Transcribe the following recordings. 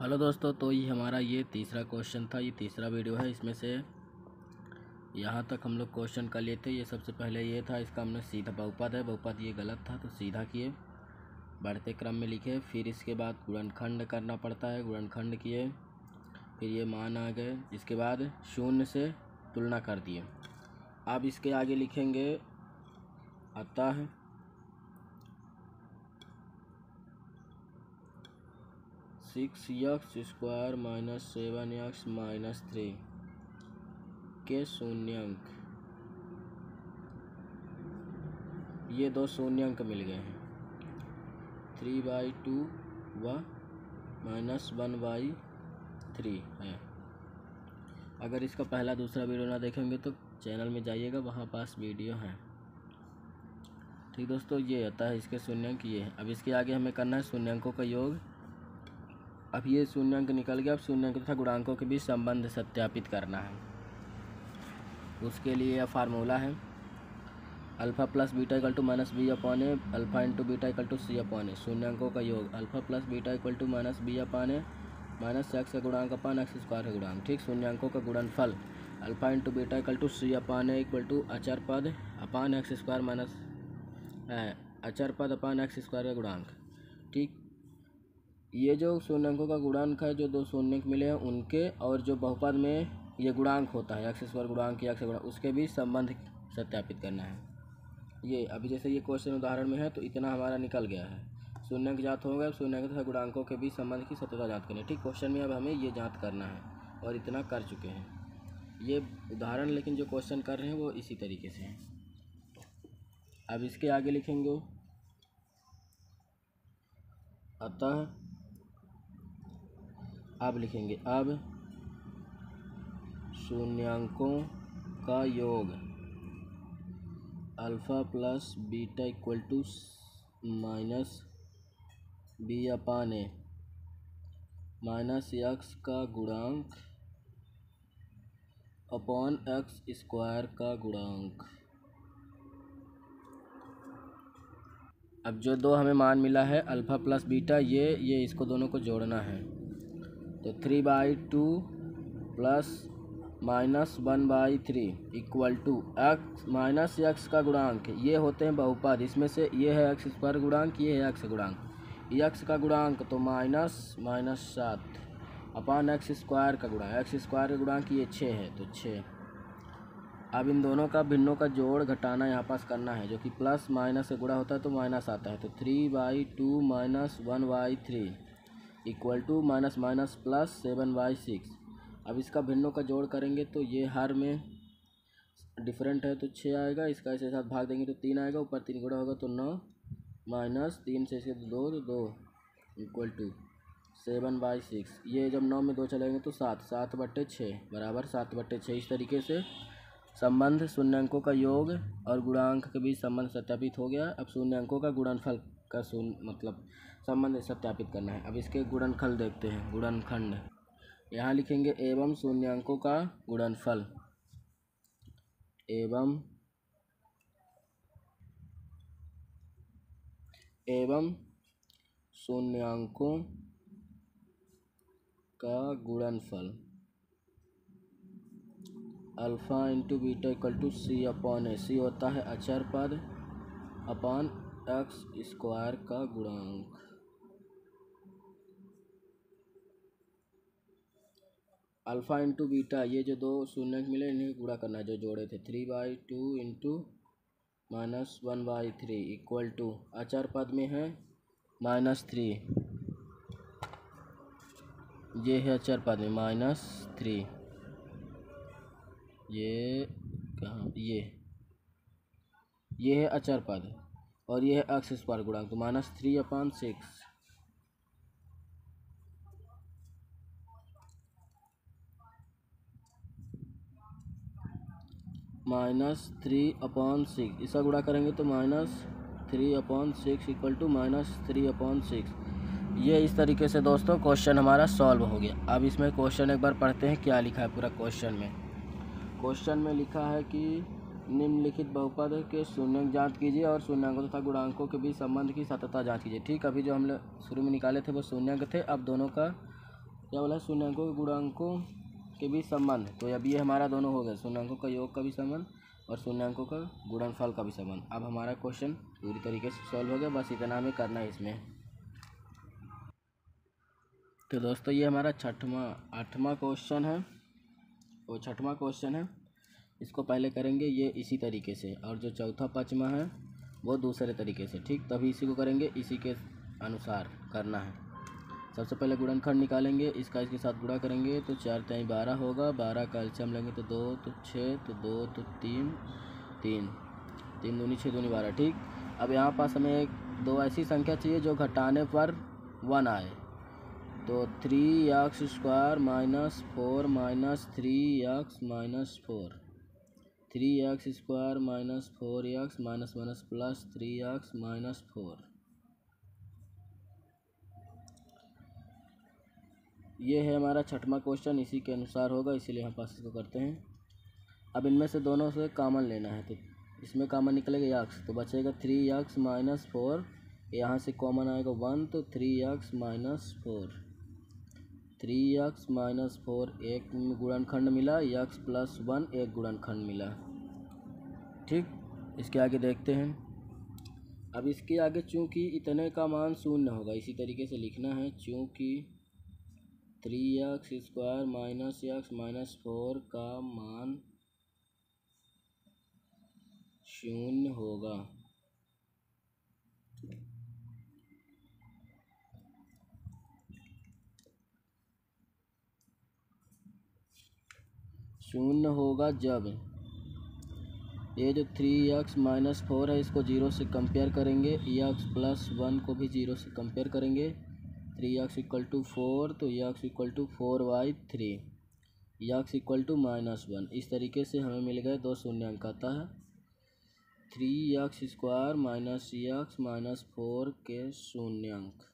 Hello दोस्तों, तो ये हमारा ये तीसरा क्वेश्चन था। ये तीसरा वीडियो है। इसमें से यहाँ तक हम लोग क्वेश्चन कर लिए थे। ये सबसे पहले ये था, इसका हमने सीधा बहुपद है, बहुपद ये गलत था तो सीधा किए, बढ़ते क्रम में लिखे। फिर इसके बाद गुणनखंड करना पड़ता है, गुणनखंड किए, फिर ये मान आ गए। इसके बाद शून्य से तुलना कर दिए। अब इसके आगे लिखेंगे अतः 6x² - 7x - 3 के शून्यंक। ये दो शून्यंक मिल गए हैं, 3/2 व -1/3 है। अगर इसका पहला दूसरा वीडियो ना देखेंगे तो चैनल में जाइएगा, वहाँ पास वीडियो है। ठीक दोस्तों, ये आता है इसके शून्यंक ये है। अब इसके आगे हमें करना है शून्यंकों का योग। अब ये शून्यंक निकल गया। अब शून्यंक तथा गुणांकों के बीच संबंध सत्यापित करना है। उसके लिए यह फार्मूला है, alpha plus beta equal to -b/a, alpha into beta equal to c/a। शून्यंकों का योग alpha plus beta equal to -b/a minus x का गुणांक अपान x² का गुणांक। ठीक, शून्यंकों का गुणनफल alpha into beta equal to c/a equal to अचर पद अपान x² माइनस अचर पद अपान x² का गुणांक। ठीक, ये जो शून्यंकों का गुणांक है, जो दो शून्यंक मिले हैं उनके, और जो बहुपद में ये गुणांक होता है x² गुणांक या x गुणांक, उसके बीच संबंध सत्यापित करना है। ये अभी जैसे ये क्वेश्चन उदाहरण में है तो इतना हमारा निकल गया है। शून्यंक ज्ञात हो गए। शून्यंक तथा गुणांकों के बीच संबंध की सत्यता जांच करनी है। ठीक, क्वेश्चन में अब हमें ये जांच करना है और इतना कर चुके हैं। ये उदाहरण, लेकिन जो क्वेश्चन कर रहे हैं वो इसी तरीके से है। अब इसके आगे लिखेंगे अतः, अब लिखेंगे अब शून्यंकों का योग alpha plus beta equal to -b/a minus x का गुणांक अपॉन x² का गुणांक। अब जो दो हमें मान मिला है अल्फ़ा प्लस बीटा, ये इसको दोनों को जोड़ना है। तो 3/2 plus -1/3 equal to x minus x का गुणांक। ये होते हैं बहुपद। इसमें से ये है x² गुणांक, ये है x गुणांक। x का गुणांक तो -7 अपान x² का गुणांक। x² का गुणांक ये 6 है तो 6। अब इन दोनों का भिन्नों का जोड़ घटाना यहाँ पास करना है, जो कि प्लस माइनस से गुणा होता है तो माइनस आता है। तो 3/2 - 1/3 equal to minus minus plus 7/6। अब इसका भिन्नों का जोड़ करेंगे तो ये हर में डिफरेंट है तो 6 आएगा। इसका इसके साथ भाग देंगे तो 3 आएगा, ऊपर 3 गुणा होगा तो 9 माइनस 3 से इसके 2 तो 2 इक्वल टू 7/6। ये जब 9 में 2 चलेंगे तो 7/6 बराबर 7/6। इस तरीके से संबंध शून्यंकों का योग और गुणांक के बीच संबंध सत्यापित हो गया। अब शून्यंकों का गुणनफल का मतलब संबंध सत्यापित करना है। अब इसके गुणनखंड देखते हैं। गुणनखंड यहाँ लिखेंगे एवं शून्यंकों का गुणनफल एवं शून्यंकों का गुणनफल alpha into beta equal to c/a। c होता है अचर पद अपान x² का गुणांक। अल्फ़ा इंटू बीटा, ये जो दो शून्यंक मिले इन्हें गुणा करना है, जो जोड़े थे। 3/2 इंटू -1/3 इक्वल टू अचर पद में है -3, ये है अचर पद में -3। ये कहाँ, ये है अचर पद और ये है x² गुणांक, तो -3/6 -3/6। इसका गुणा करेंगे तो -3/6 इक्वल टू -3/6। ये इस तरीके से दोस्तों क्वेश्चन हमारा सॉल्व हो गया। अब इसमें क्वेश्चन एक बार पढ़ते हैं क्या लिखा है पूरा क्वेश्चन में। क्वेश्चन में लिखा है कि निम्नलिखित बहुपद के शून्यंक जांच कीजिए और शून्यंकों तथा गुणांकों के बीच संबंध की सत्यता जांच कीजिए। ठीक, अभी जो हम लोग शुरू में निकाले थे वो शून्यंक थे। अब दोनों का क्या बोला, शून्यांकों के गुणांकों के बीच संबंध। तो अब ये हमारा दोनों हो गए, शून्यांकों का योग का भी संबंध और शून्यांकों का गुणनफल का भी संबंध। अब हमारा क्वेश्चन पूरी तरीके से सॉल्व हो गया, बस इतना हमें करना है इसमें। तो दोस्तों ये हमारा आठवां क्वेश्चन है, वो छठवां क्वेश्चन है। इसको पहले करेंगे ये इसी तरीके से, और जो चौथा पाँचवा है वो दूसरे तरीके से, ठीक। तभी इसी को करेंगे, इसी के अनुसार करना है। सबसे पहले गुणनखंड निकालेंगे, इसका इसके साथ गुणा करेंगे तो 4 × 12 होगा। 12 का एलसीएम लेंगे तो 2 तो 6 तो 2 तो 3 3 3 दूनी 6 दूनी 12, ठीक। अब यहाँ पास हमें दो ऐसी संख्या चाहिए जो घटाने पर 1 आए। तो 3x² - 4 - 3x - 4 3x² - 4x plus 3x - 4। ये है हमारा छठवां क्वेश्चन, इसी के अनुसार होगा, इसीलिए हम पास इसको करते हैं। अब इनमें से दोनों से कॉमन लेना है, तो इसमें कॉमन निकलेगा x, तो बचेगा 3x - 4। यहाँ से कॉमन आएगा 1, तो 3x - 4 3x - 4 एक गुणनखंड मिला, x + 1 एक गुणनखंड मिला, ठीक। इसके आगे देखते हैं। अब इसके आगे चूँकि इतने का मान शून्य होगा, इसी तरीके से लिखना है, चूँकि 3x² - x - 4 का मान शून्य होगा। शून्य होगा जब ये जो 3x - 4 है इसको 0 से कंपेयर करेंगे, x + 1 को भी 0 से कंपेयर करेंगे। 3x = 4 तो x = 4/3, x = -1। इस तरीके से हमें मिल गए दो शून्यांक, आता है 3x² - x - 4 के शून्यांक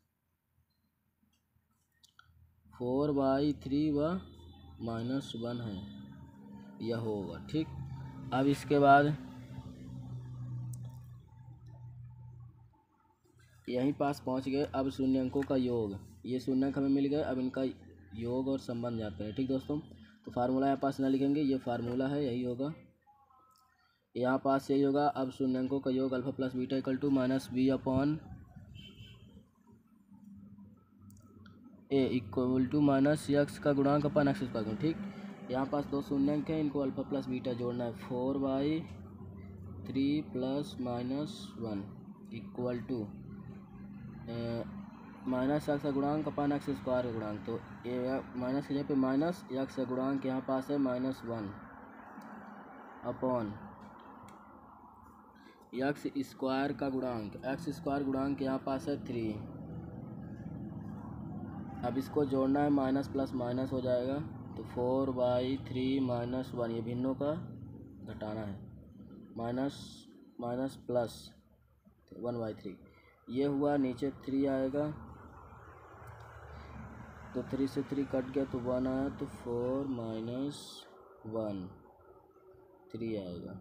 4/3 व -1 है, यह होगा, ठीक। अब इसके बाद यहीं पास पहुंच गए। अब शून्यांकों का योग, ये शून्यांक हमें मिल गए, अब इनका योग और संबंध जाते हैं, ठीक दोस्तों। तो फार्मूला यहाँ पास ना लिखेंगे, ये फार्मूला है, यही होगा, यहाँ पास यही होगा। अब शून्यांकों का योग alpha plus beta = -b/a = -x का गुणांक अपन x², ठीक। यहाँ पास दो शून्यांक हैं, इनको अल्फा प्लस बीटा जोड़ना है। 4/3 + -1 = -x का गुणांक अपन x² का गुणांक। तो ये माइनस की जगह पे माइनस, x का गुणांक यहाँ पास है -1 अपॉन x² का गुणांक, x² गुणांक यहाँ पास है 3। अब इसको जोड़ना है, माइनस प्लस माइनस हो जाएगा, तो 4/3 - 1, ये भिन्नों का घटाना है, माइनस प्लस 1/3, ये हुआ। नीचे 3 आएगा, तो 3 से 3 कट गया तो 1 आया, तो 4 - 1 3 आएगा।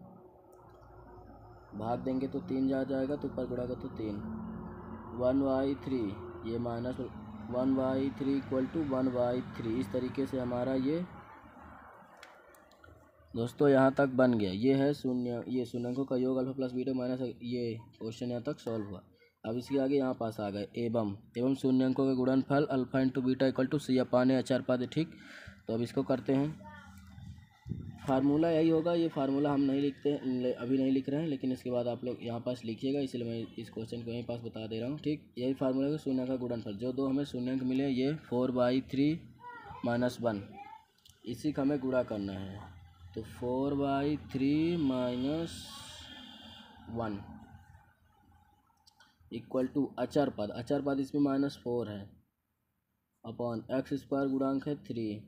भाग देंगे तो 3 जा जाएगा, तो ऊपर गुणा कर तो 3 1/3, ये -1/3 = 1/3। इस तरीके से हमारा ये दोस्तों यहाँ तक बन गया। ये है शून्य, ये शून्यांकों का योग अल्फा प्लस बीटा माइनस, ये क्वेश्चन यहाँ तक सॉल्व हुआ। अब इसके आगे यहाँ पास आ गए एवं शून्यांकों के गुणनफल अल्फा × बीटा = c/a अचार, ठीक। तो अब इसको करते हैं। फार्मूला यही होगा, ये फार्मूला हम नहीं लिखते, अभी नहीं लिख रहे हैं, लेकिन इसके बाद आप लोग यहाँ पास लिखिएगा, इसलिए मैं इस क्वेश्चन को यहीं पास बता दे रहा हूँ, ठीक। यही फार्मूला है शून्यांक का गुणनफल। जो दो हमें शून्यांक मिले, ये 4/3 - 1, इसी का हमें गुणा करना है। तो 4/3 - 1 = अचर पद इसमें -4 है, अपॉन x² गुणांक है 3।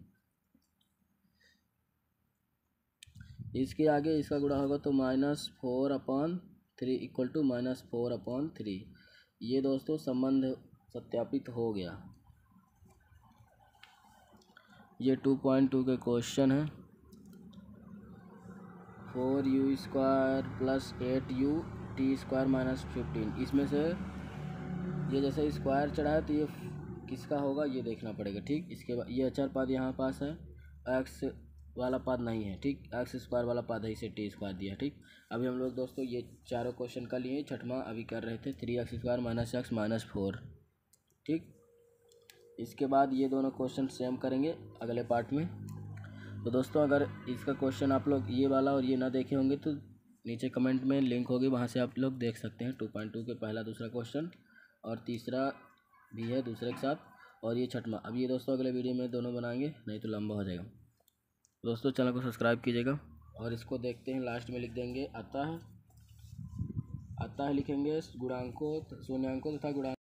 इसके आगे इसका गुणा होगा तो -4/3 = -4/3। ये दोस्तों संबंध सत्यापित हो गया। ये 2.2 के क्वेश्चन है। 4u² + 8ut² - 15, इसमें से ये जैसे स्क्वायर चढ़ा है तो ये किसका होगा ये देखना पड़ेगा। ठीक, इसके बाद ये अचर पद यहाँ पास है, एक्स वाला पद नहीं है। ठीक, एक्स स्क्वायर वाला पद है, इसे टी स्क्वायर दिया। ठीक, अभी हम लोग दोस्तों ये चारों क्वेश्चन का लिए, छठवां अभी कर रहे थे 3x² - x - 4। ठीक, इसके बाद ये दोनों क्वेश्चन सेम करेंगे अगले पार्ट में। तो दोस्तों अगर इसका क्वेश्चन आप लोग ये वाला और ये ना देखे होंगे तो नीचे कमेंट में लिंक होगी, वहाँ से आप लोग देख सकते हैं। 2.2 के पहला दूसरा क्वेश्चन और तीसरा भी है दूसरे के साथ, और ये छठवां। अब ये दोस्तों अगले वीडियो में दोनों बनाएंगे, नहीं तो लंबा हो जाएगा। दोस्तों चैनल को सब्सक्राइब कीजिएगा और इसको देखते हैं। लास्ट में लिख देंगे अतः लिखेंगे गुणांकों, शून्यांकों तथा गुणांक